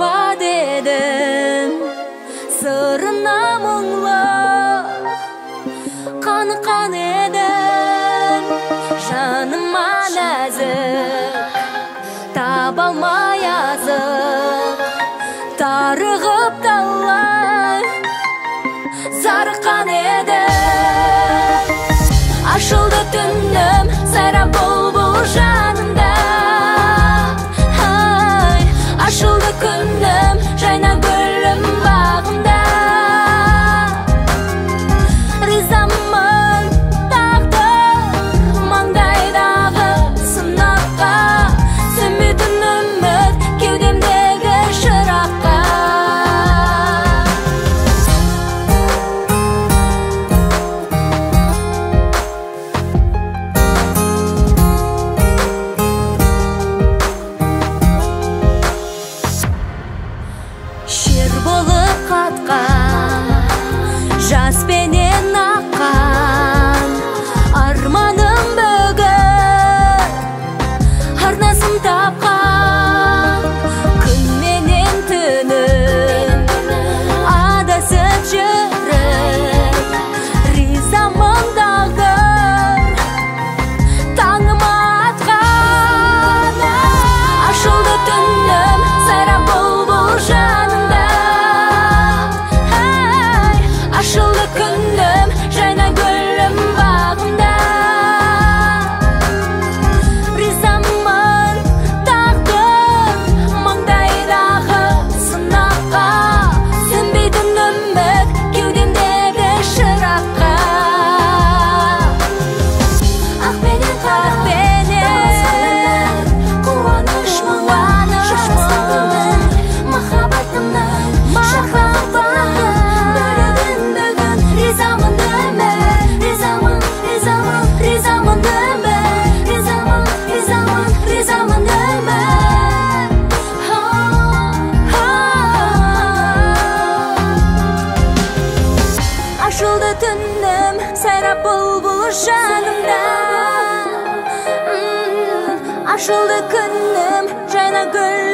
Aytpa dedim sırrına muңлы Qanıqan edin Жаныма нәзік Табалмай азық Тарығып талай Зарыққан едім Ашылды түнім Сайрап бұлбұл жанымда Ашылды күнім Жайна гүлім бағымда Ризамын тағдыр Маңдайдағы сынаққа Сөнбейтін үміт Кеудемдегі шыраққа Шер болып қатқан Жас пенен аққан Арманым бүгін Арнасын тапқан Күн менен түнім Адасып жүріп Ризамын тағдыр Таңыма атқан Ашылды түнім Сайрап бұлбұл жанымда Ашылды күнім Жайна гүлім бағымда Ризамын тағдыр Маңдайдағы сынаққа Сөнбейтін үміт Кеудемдегі шыраққа Ақ пенен қара пенен Қуаныш жасқанымның Махаббатымның Бірігін бүгін Ризамын өмір Ризамын өмір Ризамын өмір Ашылды түнім Сайрап бұлбұл жанымда Ашылды күнім Жайна гүл